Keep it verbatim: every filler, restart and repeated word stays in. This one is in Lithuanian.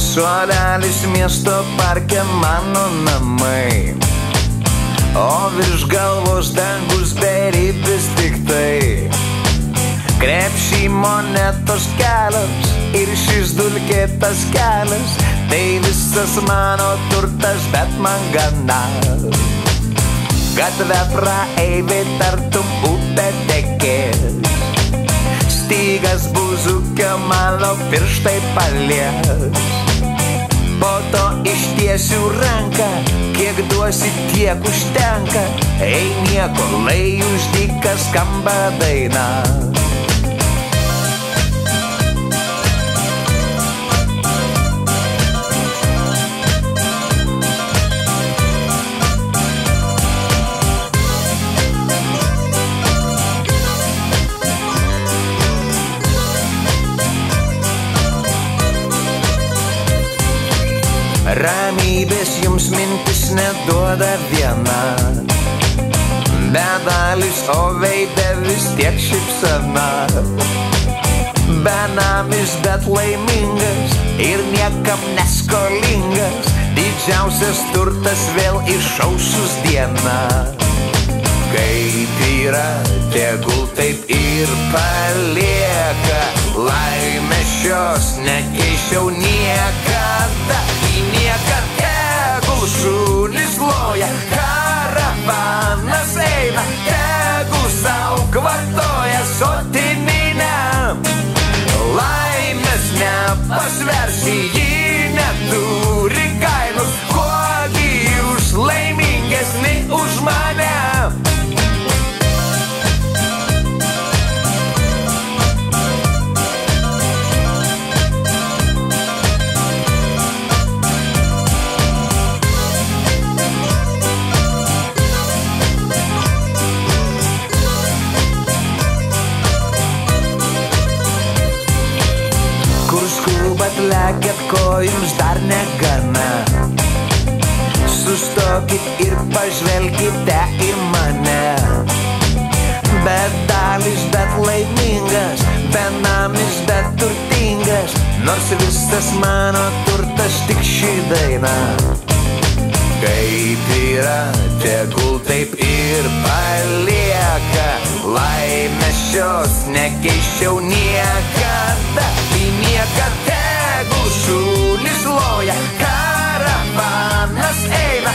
Suolelis miesto parke mano namai, o virš galvos dangus beribis tik tai. Krepšį monetos kelios ir šis dulkėtas kelias, tai visas mano turtas, bet man gana. Gatvę praeiviai tartum upė tekės, stygas buzukio mano pirštai palies. Po to ištiesiu ranką, kiek duosi tiek užtenka, ei nieko, lai už dyką skamba daina. Ramybės jums mintis neduoda viena, bedalis, o veide vis tiek šypsena. Benamis, bet laimingas ir niekam neskolingas, didžiausias turtas vėl išaušus diena. Kaip yra, tegul taip ir palieka, laimės šios nekeičiau niekada. Į niekad tegul šunys loja, karavanas eina, tegul sau kvartoja sotininę. Laimės nepasversi, ji neturi kainos, kuogi jūs laimingesni už mane. Lekiat, ko jums dar negana, sustokit ir pažvelkite į mane. Bedalis, bet laimingas, benamis, bet turtingas, nors visas mano turtas tik ši daina. Kaip yra, tegul taip ir palieka, laimės šios nekeičiau niekada. Į niekad tegul šunys loja, karavanas eina,